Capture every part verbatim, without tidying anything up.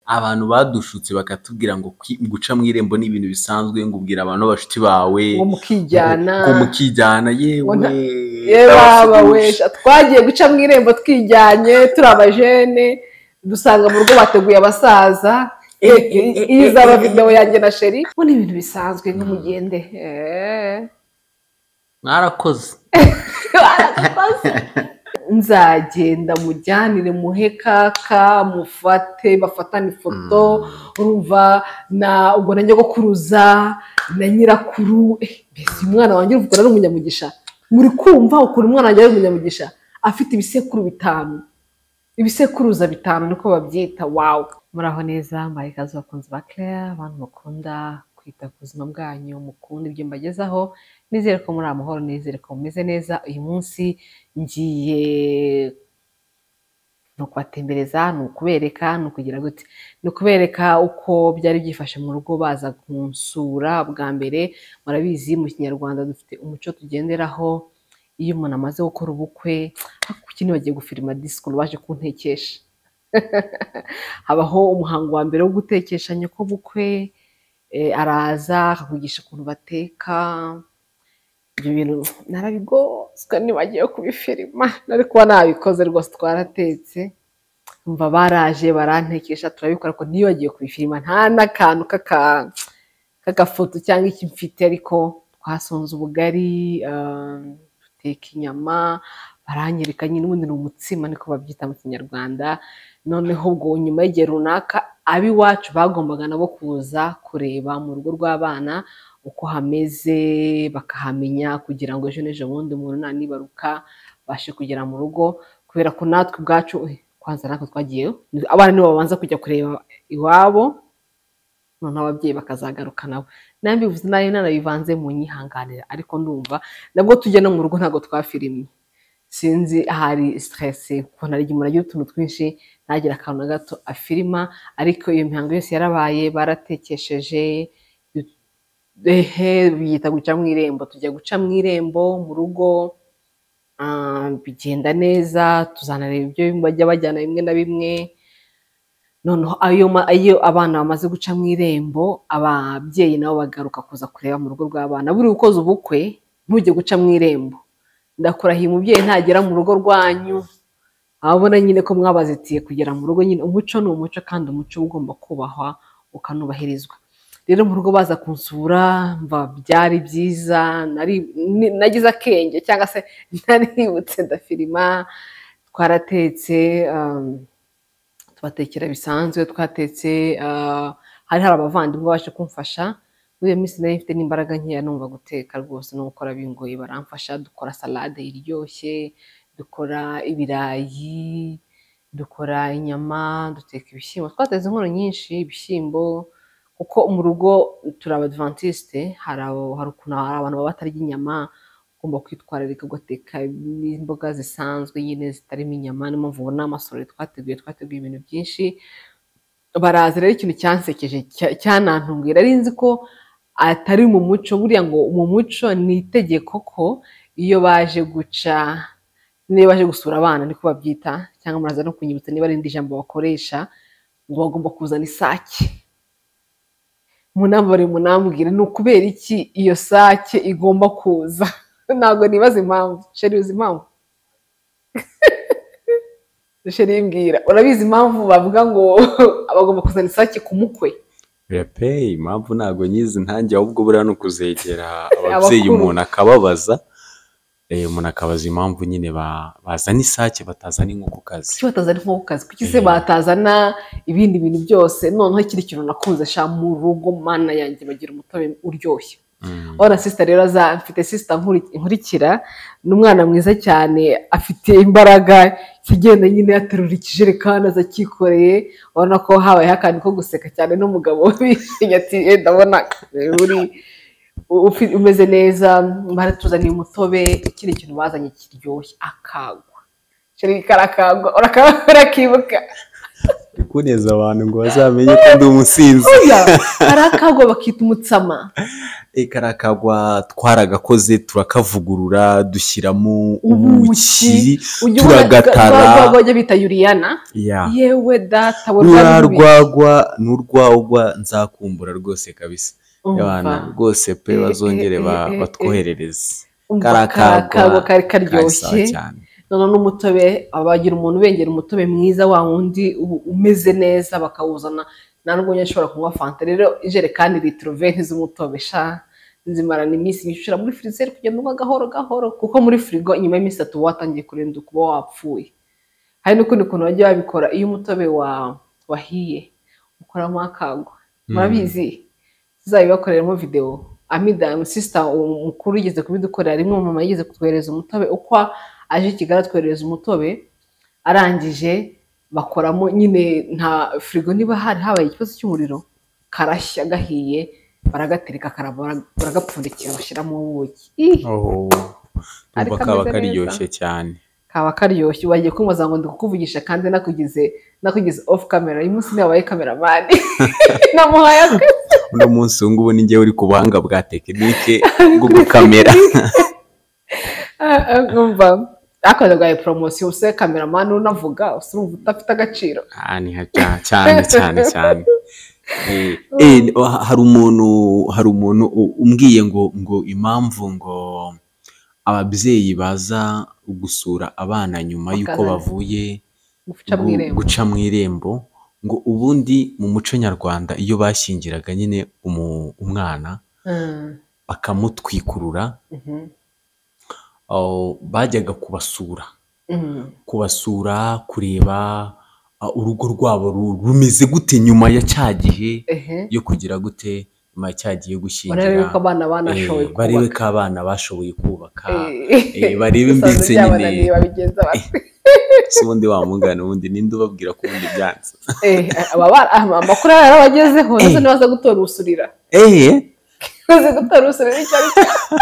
abantu badushutse bakatubwira ngo guca mu irembo ni ibintu bisanzwe, ngo ubwira abantu b'abashuti bawe ngo mukijyana ngo mukijyana yewe yeba wesha twagiye guca mu irembo twijyanye turi abajene dusanga mu rugo bateguye abasaza. Iyi zaba video yanjye na Sheri ngo ni ibintu bisanzwe nk'umugende. mwarakoze nzagenda mujyanire muhe kaka mufate bafatana ifoto urumva na ubwo na nyogokuruza na nyirakuru. Mbese umwana wanjye uvuga ari umunyamugisha, muri kumva ukuntu umwana wanjye ari umunyamugisha afite ibisekuru bitanu, ibisekuruza bitanu niko babyita. Wow, muraho neza mbaye kazi bakunze ba Claire, abantu bakunda kwita ku buzima bwanyu, mukunda ibyo mbagezaho. Nizere ko muri amahoro, nizere ko mumeze neza. Uyu munsi ngiye no kwatembereza, no kubereka, no kugira gute, no kubereka uko byari byifashe mu rugo baza kunsura bwa mbere. Murabizi mu Kinyarwanda dufite umuco tugenderaho, iyo umuntu amaze gukora ubukwe kuki bagiye gufirima disco baje kuntekesha. Habaho umuhango wa mbere wo gutekesha nyoko bukwe, araza akakugisha ukuntu bateka. Ibyo bintu narabigozwe nibagiye kubifirima, nari kuba nabikoze rwose. Twaratetse umva baraje barantekesha turabikora, ko niyo bagiye kubifirima nta n'akantu kaka kagafoto cyangwa iki mfite. Ariko twasonze ubugari, duteka inyama, baranyereka nyine ubundi ni umutsima niko babyita mu Kinyarwanda. Noneho ubwo nyuma y'igihe runaka abiwacu bagombaga nabo kuza kureba mu rugo rw'abana uko hameze, bakahamenya kugira ngo ejo n'ejo bundi umuntu nanibaruka bashe kugera mu rugo. Kubera ko natwe ubwacu kwanza natwe twagiye, abana nibo babanza kujya kureba iwabo, noneho ababyeyi bakazagaruka nabo. Nambivuze nayo nanabivanze mu nyihanganira, ariko ndumva nabwo tujya no mu rugo ntago twafirimye. Sinzi ahari stress kuko nari umuntu agira utuntu twinshi nagira akantu na gato afirima. Ariko iyo mihango yose yarabaye, baratekesheje, ehe biyita guca mu irembo. Tujya guca mu irembo mu rugo, bigenda neza, tuzanareba ibyo bajya bajyana bimwe na bimwe. Noneho ayo abana bamaze guca mu irembo, ababyeyi nabo bagaruka kuza kureba mu rugo rw'abana. Buri ukoze ubukwe ntujye guca mu irembo, ndakurahiye umubyeyi ntagera mu rugo rwanyu abona nyine ko mwabazitiye kugera mu rugo. Nyine umuco ni umuco, kandi umuco ugomba kubahwa ukanubahirizwa. Rero mu rugo baza kunsura mva byari byiza, nari nagize akenge cyangwa se naributse ndafirima. Twaratetse, tubatekera bisanzwe, twatetse. Hari hari abavandimwe baje kumfasha muri iyo minsi, nari mfite n'imbaraga nkeya numva guteka rwose no gukora bingoye, baramfasha. Dukora salade iryoshye, dukora ibirayi, dukora inyama, duteka ibishyimbo. Twateze inkono nyinshi ibishyimbo kuko mu rugo turi abadventiste. Hari hari ukuntu hari abantu baba batarya inyama, ugomba kwitwararika ugateka n'imboga zisanzwe nyine zitarimo inyama. Niyo mpamvu ubona amasorori twateguye twateguye ibintu byinshi. Baraza rero, ikintu cyansekeje cyanantunguye, nari nzi ko atari mu muco. Buriya ngo mu muco ni itegeko ko iyo baje guca, niba baje gusura abana niko babyita, cyangwa muraza no kunyibutsa niba ari indi jambo bakoresha, ngo bagomba kuzana isake. Munambare munambwire ni ukubera iki iyo sake igomba kuza. Ntabwo nibaza impamvu. Sheri uzi impamvu? Sheri mbwira, urabizi impamvu bavuga ngo abagomba kuzana isake ku mukwe? Pe impamvu ntabwo nyizi ntange, ahubwo buriya no kuzegera ababyeyi umuntu akababaza. Eh umuntu akabaza impamvu nyine bazana isake batazana inkokokazi. Kuki batazana inkokokazi? Kuki se batazana ibindi bintu byose? Noneho ikiri kintu nakunze sha mu rugo, mana yanjye bagira umutobe uryoshye. Ora sister rero za mfite sister nkurikira, n'umwana mwiza cyane, afite imbaraga, kigenda nyine yaterura ikijerekani aza kikoreye. Ubona ko habaye hakandi ko guseka cyane n'umugabo bishimye ati eh ndabona uri umeze neza. Baratuzaniye umutobe, ikindi kintu bazanye kiryoshye, akagwa. Sheri karakagwa, urakibuka? kuneza abantu ngo bazamenye ko ndi umusinzi. karakagwa bakita umutsama. Karakagwa twaragakoze turakavugurura dushyiramo ubuki turagatara bajya bita Yuriyana. Yewe data urarwagwa n'urwagwa nzakumbura rwose kabisa. Abana rwose pe bazongere batwoherereze. Karakagwa kari karyoshye none n'umutobe abagira umuntu bengera umutobe mwiza wa wundi umeze neza bakawuzana ntabwo nyashobora kunywa fanta. Rero ijerekani litiro vingt z'umutobe sha nzimarana iminsi nyishura muri freezer kugenda unywa gahoro gahoro kuko muri frigo inyuma y'iminsi itatu watangiye kurinda kuba wapfuye. Hari n'ukundi kuntu bajya babikora iyo umutobe wa wahiye ukoramo akagwa murabizi tuzabibakoreramo video. Amida sister umukuru yigeze kubidukorera rimwe mama yigeze kutwereza umutobe uko aje Kigali atwereza umutobe arangije bakoramo nyine nta frigo niba hari habaye ikibazo cy'umuriro karashya gahiye baragatereka karabara baragapfundikira bashyiramo ubuki. Oh umva kaba karyoshye cyane. Kaba karyoshye wagiye kumbaza ngo ndikuvugisha kandi nakugize nakugize off camera uyu munsi nabaye cameraman namuhaye akazi. Uno munsi ngubu ni ngiye uri ku buhanga bwa tekinike bwo gukamera. Ngumva akaza gaye promotion use cameraman unavuga usumva utafite agaciro. Ah ni haja cyane cyane cyane. Eh eh hari umuntu hari umuntu umbwiye ngo ngo impamvu ngo ababyeyi baza gusura abana nyuma yuko bavuye guca mu irembo ngo ubundi mu muco nyarwanda iyo bashyingiraga nyine umwana bakamutwikurura bajyaga kubasura kubasura kureba urugo rwabo rumeze gute nyuma ya cyagihe yo kugira gute nyuma ya cyagiye gushyingira barebe ko abana bashoboye kubaka barebe mbitse nyine ubundi wamugana ubundi ninde ubabwira ko ubundi byanze amakuru yarabagezeho ndetse nibaza gutora ubusurira baze gutora ubusurira icyo ari cyo.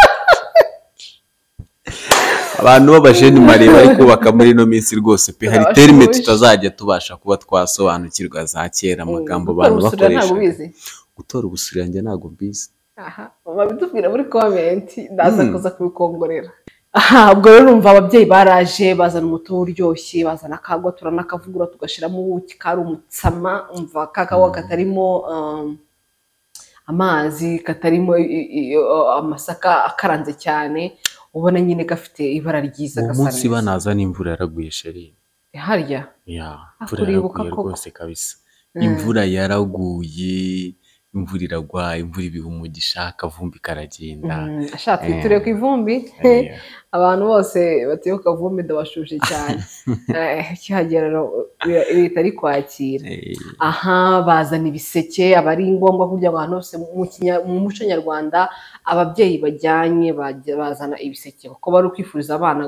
Abantu b'abajeni mare bari kubaka muri ino minsi rwose pe hari terime tutazajya tubasha kuba twasobanukirwa za kera amagambo abantu bakoresha. Gutora ubusurira njye ntago mbizi. Aha babidubwira muri comment ndaza kuza kubikongorera. Aha ubwo rero numva ababyeyi baraje bazana umutobe uryoshye bazana akagwa turanakavugura tugashiramo ubuki kari umutsama umva kakawa katarimo um, amazi katarimo amasaka akaranze cyane ubona nyine gafite ibara ryiza gasa neza. Umunsi banaza n'imvura yaraguye sheri. Harya ya imvura yaraguye rwose kabisa. Imvura yaraguye imvura iragwa imvura ibiha umugisha akavumbi karagenda. Ashatse twiture ku ivumbi abantu bose batuye ku kavumbi ndabashuje cyane. Kihagera leta ari kwakira. Aha bazana ibiseke abari ngombwa kurya abantu bose mu muco nyarwanda ababyeyi bajyanye bazana ibiseke kuko bari kwifuriza abana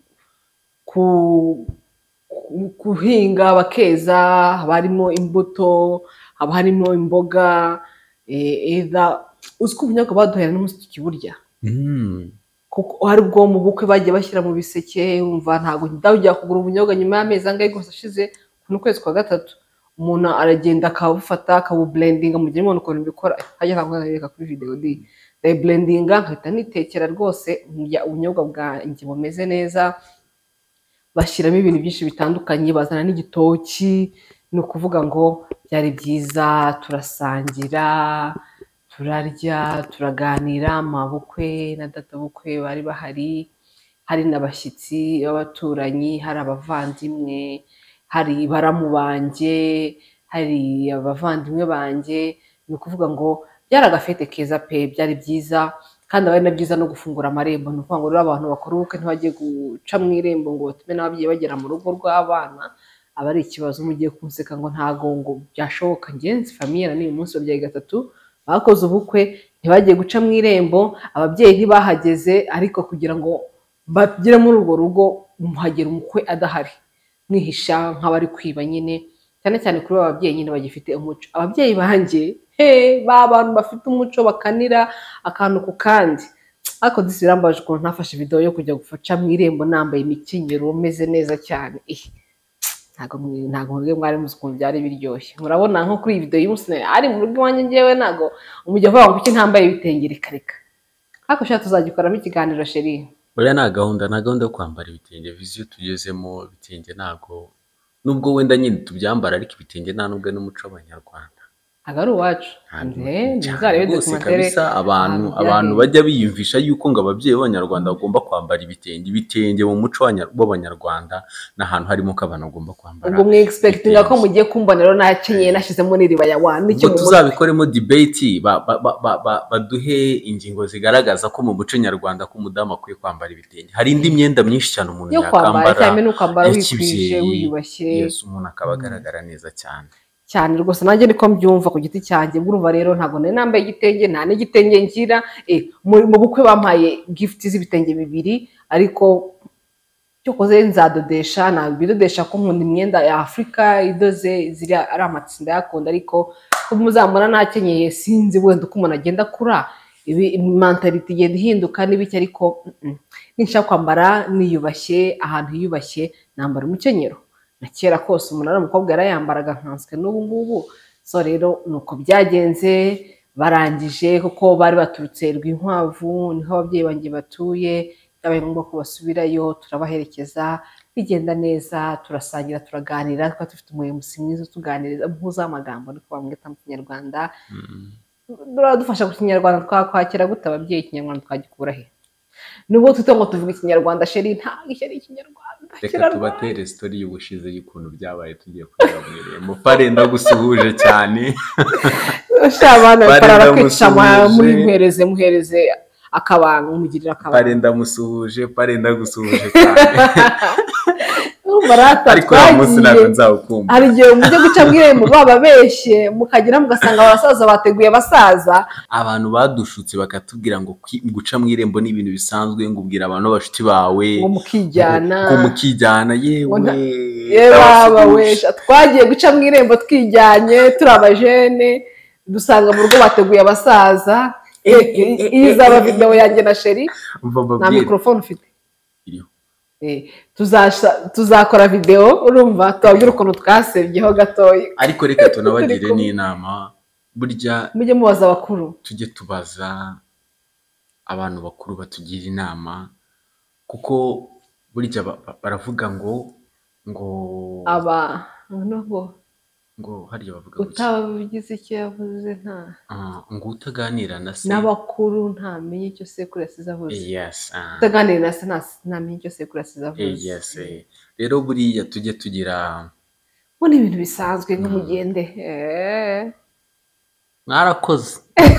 ku kuhinga bakeza barimo imbuto haba harimo imboga eza uziko ubunyobwa baduhera n'umunsi tukiburya kuko hari ubwo mu bukwe bagiye bashyira mu biseke umva ntago ndajya kugura ubunyobwa nyuma y'amezi angahe gusa ashize ku kwezi kwa gatatu umuntu aragenda akabufata akabublendinga mu gihe umuntu ukuntu bikora hajya nkagereka kuri video di day blendinga nkahita nitekera rwose ubunyobwa bwanjye bumeze neza bashyiramo ibintu byinshi bitandukanye bazana n'igitoki ni ukuvuga ngo byari byiza turasangira turarya turaganira amabukwe na data bukwe bari bahari hari n'abashyitsi b'abaturanyi hari abavandimwe hari baramu banjye hari abavandimwe banjye ni ukuvuga ngo byari agafete keza pe byari byiza kandi abari na byiza no gufungura amarembo ni ukuvuga ngo rero abantu bakora ubukwe ntibagiye guca mu irembo ngo batume n'ababyeyi bagera mu rugo rw'abana aba ari ikibazo mugiye kunseka ngo ntago ngo byashoboka ngenzi famiye na n'uyu munsi babyaye gatatu bakoze ubukwe ntibagiye guca mu irembo ababyeyi ntibahageze ariko kugira ngo bagire muri urwo rugo muhagera umukwe adahari mwihisha nk'abari kwiba nyine cyane cyane kuri ababyeyi nyine bagifite umuco ababyeyi banjye he ba bantu bafite umuco bakanira akantu ku kandi ariko disirambaje ukuntu ntafashe video yo kujya gufaca mu irembo nambaye imikenyero umeze neza cyane ntabwo mwe- ntabwo mwebwe mwari muzi ukuntu byari biryoshye murabona nko kuri iyi video y'umunsi ari mu rugo iwanjye njyewe ntabwo umujyi avuga ngo kuki ntambaye ibitenge reka reka ariko shaka tuzagikoramo ikiganiro sheri buriya nta gahunda nta gahunda yo kwambara ibitenge viziyo tugezemo ibitenge ntabwo nubwo wenda nyine tubyambara ariko ibitenge nta nubwo ari n'umuco w'abanyarwanda ntabwo ari uwacu ntabwo nde cyane ntuzarebe rwose dokumentere kabisa abantu ahantu abantu byahereye. bajya biyumvisha yuko ngo ababyeyi b'abanyarwanda bagomba kwambara ibitenge ibitenge mu muco w'abanya- w'abanyarwanda n'ahantu harimo ko abantu bagomba kwambara ubwo mwe expectinga ko ibitenge. mugiye kumbona rero nakenyeye nashyizemo n'iriba ya wa n'icyo ubwo mu mutwe tuzabikoremo debate ba- ba- ba- ba- ba- baduhe ingingo zigaragaza ko mu muco nyarwanda ko umudamu akwiye kwambara ibitenge hari indi myenda myinshi cyane umuntu yo kwambara yakambara cyane ni ukwambara ya wikwije kibyeyi wiyubashye yes umuntu akaba agaragara neza cyane cyane rwose nanjye niko mbyumva ku giti cyanjye urumva rero ntabwo nari nambaye igitenge nta n'igitenge ngira eh, mu mu bukwe bampaye gift z'ibitenge bibiri ariko cyokoze nzadodesha nabidodesha ko nkunda imyenda ya Afurika idoze ziri ari amatsinda yakunda ariko ko muzamura nakenyeye sinzi wenda uko umuntu agenda akura ibi mentality igenda ihinduka n'ibiki ariko mm, mm. ninshaka kwambara niyubashye ahantu hiyubashye nambara umukenyero na kera kose umuntu ari umukobwa yarayambaraga nkanswe n'ubu ngubu so rero nuko byagenze barangije kuko bari baturutse Rwinkwavu niho ababyeyi banjye batuye byabaye ngombwa ko basubirayo turabaherekeza bigenda neza turasangira turaganira twari dufite umuyobozi mwiza utuganiriza mpuzamagambo niko bamwita mu kinyarwanda duradufasha ku kinyarwanda twakwakira gute ababyeyi ikinyarwanda twagikura he nubwo twite ngo tuvuga ikinyarwanda sheri ntabwo iki ari ikinyarwanda reka kirarwaye. tubatere story y'ubushize y'ukuntu byabaye tugiye kujya mu irembo pare ndagusuhuje cyane shabana Pare parara kwica ndamusuhuje. muri muhereze muhereze akabanga umugirira akabanga pare ndamusuhuje pare ndagusuhuje cyane barata ariko uyu munsi ntabwo nzawukumva hari igihe mujye guca mu irembo bababeshye mukagira mugasanga abasaza bateguye abasaza abantu badushutse bakatubwira ngo kwi- guca mu irembo ni ibintu bisanzwe ngo ubwira abantu b'abashuti bawe ngo mukijyana ngo mukijyana yewe Ngo nta- ye baba wesha twagiye guca mu irembo twijyanye turi abajene dusanga mu rugo bateguye abasaza Eh, eh, eh, iyi eh, izaba eh, video yanjye na sheri umva nta mbabwire mikorofone ufite iriho Eh, tuzasha- tuzakora video urumva tubabwira ukuntu twasebyeho gatoya ariko reka tunabagire Turi kumwe. n'inama burya mujye mubaza abakuru tujye tubaza abantu bakuru batugira inama kuko burya ba- ba- baravuga ngo ngo aba nubwo ngo harya bavuga ngo iki? utabigize icyo yavuze nta Ah, ngo utaganira na se n'abakuru ntamenye icyo sekuru yasize avuze yes ah, utaganira na se nta- ntamenye icyo sekuru yasize eh, avuze yes eh. rero buriya tujye tugira bo ni ibintu bisanzwe nk'umugende Eh. mwarakoze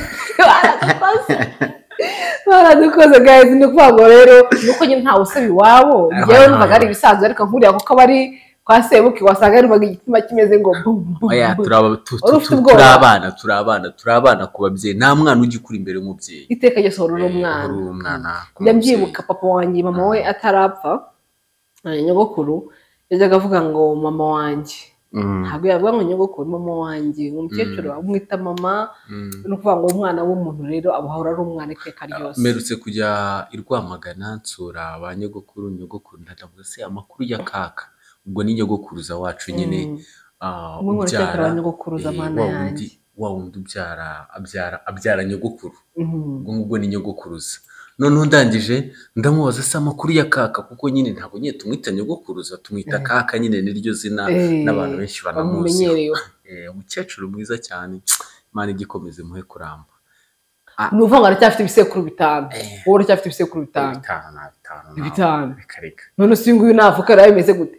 baradukoze baradukoze guys ni ukuvuga ngo rero nuko nyine ntawe usaba iwabo njyewe numvaga ari ibisanzwe ariko nkuriya kuko aba ari kwa sebuki wasanga numvaga igitima kimeze ngo bum bum oya bum. turaba tu- tu- Wari ufite tu- ubwoba? turi abana turi abana turi abana ku babyeyi nta mwana ujya ukura imbere y'umubyeyi iteka ryose wari uri Eh, umwana uri umwana ku njya mubyeyi. mbyibuka papa wanjye mama we atarapfa eh, nyogokuru yajyaga avuga ngo mama wanjye Mm, ntabwo yavuga ngo nyogokuru mama wanjye umukecuru amwita mama mm. ni ukuvuga ngo umwana w'umuntu rero abahora ari umwana iteka ryose mperutse kujya i Rwamagana nsura ba nyogokuru nyogokuru ndavuga se amakuru ya kaka ubwo ni nyogokuruza wacu nyine Mm. ah, umwe mu cyakora ubyara abanyogokuruza eh, mana wa yanjye wundi wa wundi ubyara abyara abyara nyogokuru Mhm. ubwo ngubwo ni nyogokuruza noneho ndangije ndamubaza se amakuru ya kaka kuko nyine ntabwo nyine tumwita nyogokuruza tumwita Eh. kaka nyine niryo zina Eh, n'abantu benshi banamuzi bamumenyerewe Eh, umukecuru mwiza cyane Imana igikomeze muhe kuramba ni ukuvuga ngo aracyafite ibisekuru bitanu Eh. wowe uracyafite ibisekuru bitanu bitanu na bitanu nawe. bitanu reka reka none se uyu nguyu navuka rero bimeze gute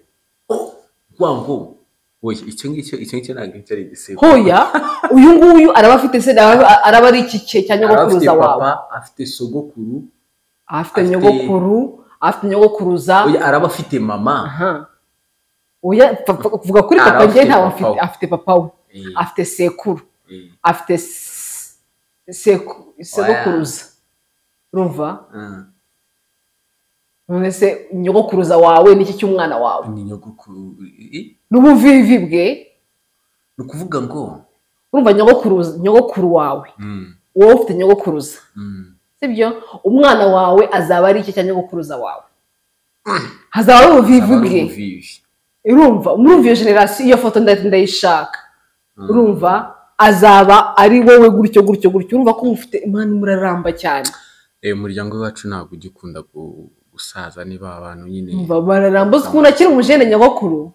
wangu oya icyo ngicyo icyo ngicyo ntabwo icyo ari igisekuru hoya uyu nguyu araba afite se araba araba ari iki cye cya Araba afite nyogokuruza wawe papa afite sogokuru afite afite- nyogokuru afite nyogokuruza oya araba afite mama aha oya papa kuvuga kuri Araba papa njye afite ntawe papa we. afite afite papa we Eh, afite sekuru eh, afite s- seku- segokuruza urumva ah, none se nyogokuruza wawe n'iki cy'umwana wawe ni nyogokuru eh, n'ubuvivi bwe ni ukuvuga ngo urumva nyogokuruza nyogokuru wawe mm, wowe ufite nyogokuruza mm, sibyo umwana wawe azaba ari iki cya nyogokuruza wawe hazaba ari ubuvivi aba ari bwe ubuvivi. urumva murumva iyo generasiyo iyo foto ndayishaka urumva azaba ari wowe gutyo gutyo gutyo urumva ko mufite imana muraramba cyane. Umuryango wacu ntabwo ujya ukunda gusaza niba abantu nyine bararamba uzi ukuntu akiri umujene nyagakuru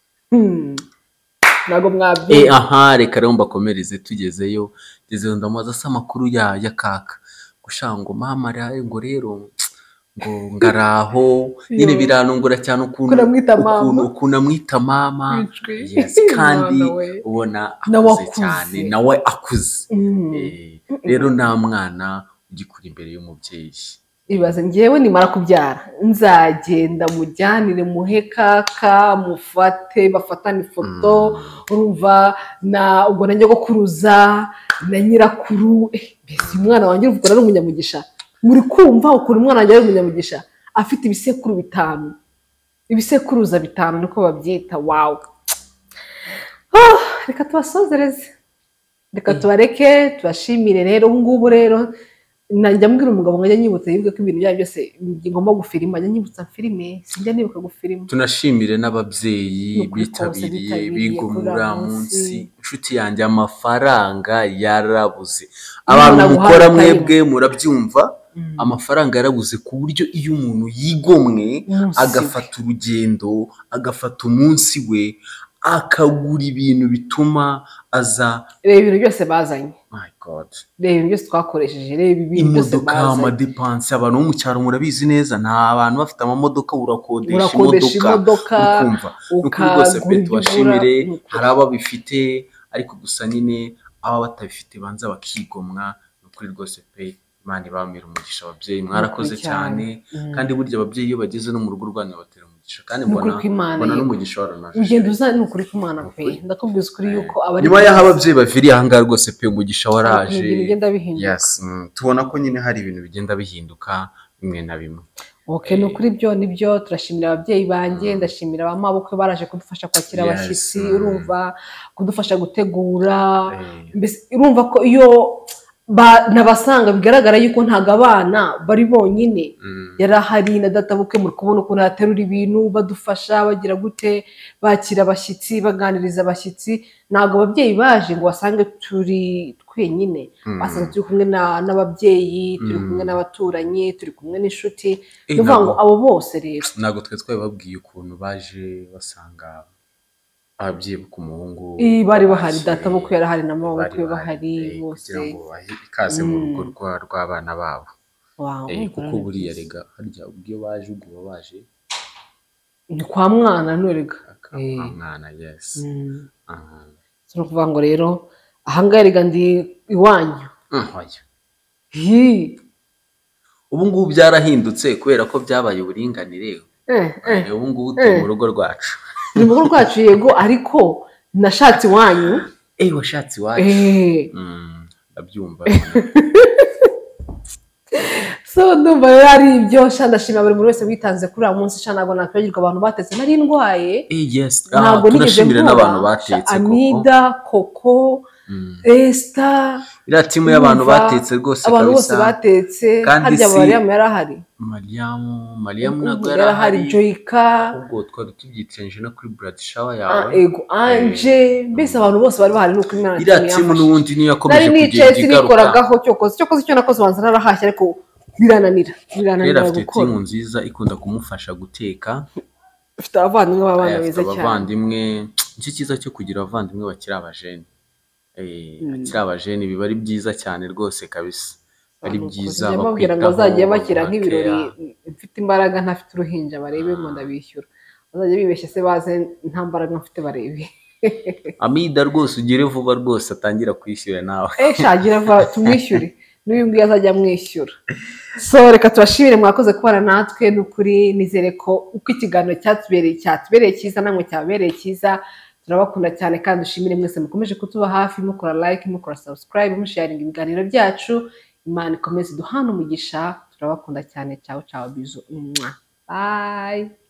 ntabwo mwabyumva. aha reka rero mbakomereze tugezeyo tugezeyo ndamubaza asa amakuru ya ya kaka gushaka ngo mama ngo rero ngo ngaraho nyine biranungura cyane ukuntu ukuntu ukuntu amwita mama kandi ubona akuze cyane nawe akuze. Rero nta mwana ugikura imbere y'umubyeyi. Ibaze ngewe nimara kubyara nzagenda mujyanire muhe kaka mufate bafatane ifoto urumva na ubwo na nyogokuruza na nyirakuru mbese umwana wanjye uvuga ari umunyamugisha. Muri kumva ukuntu umwana wanjye ari umunyamugisha afite ibisekuru bitanu ibisekuruza bitanu niko babyita. Wow, reka tubasozereze reka tubareke tubashimire. Rero ubu ngubu rero najya mbwira umugabo ngo ajya nyibutsa yibuke ko ibintu byayo byose ngomba gufilima ajya nyibutsa filime sinjya nibuka gufilima. Tunashimire n'ababyeyi bitabiriye bigomura munsi. Inshuti yanjye amafaranga yarabuze, abantu mukora mwebwe murabyumva, amafaranga yarabuze ku buryo iyo umuntu yigomwe agafata urugendo agafata umunsi we akagura ibintu bituma aza. Reba ibintu byose bazanye. My God. Reba ibintu byose twakoresheje. Reba ibintu byose bazanye. Imodoka, amadepanse, abantu bo mu cyaro murabizi neza nta bantu bafite amamodoka urakodesha imodoka ukumva. Nuko rwose pe tubashimire. Hari ababifite ariko gusa nyine aba batabifite banza bakigomwa. Nukuri rwose pe Imana ibamira umugisha ababyeyi mwarakoze cyane. Kandi burya ababyeyi iyo bageze no mu rugo rwanyu batera umugisha kandi mbona mbona n'umugisha waranaje. Ugenda uza nukuri ku Imana pe ndakubwiza ukuri yuko abari nyuma y'aho ababyeyi baviriye aha ngaha rwose pe umugisha waraje. Bigenda bihinduka. Yes, tubona ko nyine hari ibintu bigenda bihinduka bimwe na bimwe. Okay, nukuri byo nibyo turashimira ababyeyi banjye ndashimira abamabukwe baraje kudufasha kwakira abashyitsi urumva kudufasha gutegura mbese urumva ko iyo nabasanga bigaragara yuko ntago abana bari bonyine yarahari na databuke muri kubona ukuntu aterura ibintu badufasha bagira gute bakira abashyitsi baganiriza abashyitsi. Ntago ababyeyi baje ngo basange turi twenyine basanze turi kumwe n'ababyeyi turi kumwe n'abaturanyi turi kumwe n'inshuti bivuga ngo abo bose rero ntago twe twababwiye ukuntu baje basanga ababyeyi ku muhungu bari bahari databukwe yarahari na mama bakwe bahari bose kugira ngo ikaze mu rugo rw'abana babo. Kuko buriya rega harya ubwo baje ubwo baje ni kwa mwana nurega kwa mwana. Yes. Aha so kuvuga ngo rero ahangahe rega ndi iwanyu. Hi ubu ngubu byarahindutse kubera ko byabaye uburinganire. Ubu ngubu turi mu rugo rwacu. Ni mu rugo rwacu yego ariko nashatse iwanyu. Eh washatse iwacu. Mm ndabyumva. So ndumva rero ari ibyo ndashimira buri muntu wese witanze kuri uyu munsi ntabwo nakwegirwa abantu batetse nari ndwaye. Yes, tunashimira n'abantu batetse Amida, Koko, Esther, iriya timu y'abantu batetse rwose kabisa. Abantu bose batetse harya Mariam yarahari. Mariam Mariam ntabwo yarahari. Joyka ubwo twari tubyitsenje no kuri blood shower yawe. Ego Anje mbese abantu bose bari bahari nuko Imana iriya timu n'ubundi niyo yakomeje kugenda igaruka. Nikoragaho cyokoze cyokoze cyo nakoze banza narahashye ariko birananira birananira gukora. Afite timu nziza ikunda kumufasha guteka. Afite abavandimwe b'abana beza cyane. Abavandimwe nicyo cyiza cyo kugira abavandimwe bakiri abajene. Eh bakiri abajene biba ari byiza cyane rwose kabisa. Ari byiza bakubwira ngo bazagiye bakira nk'ibirori mfite imbaraga ntafite uruhinja barebe ngo ndabishyura. Bazajya bibeshye se baze nta mbaraga mfite barebe. Amida rwose ugire vuba rwose atangira kwishyura nawe. Eh shagira vuba tumwishyure. N'uyu ngiye azajya mwishyura. So reka tubashimire mwakoze kubana natwe n'ukuri nizere ko uko ikiganiro cyatubereye cyatubereye cyiza namwe cyabereye cyiza. Turabakunda cyane kandi ushimire mwese mukomeje kutuba hafi mukora like mukora subscribe musharinga ibiganiro byacu. Imana ikomeze duhana umugisha turabakunda cyane. Ciao ciao bizu. Bye.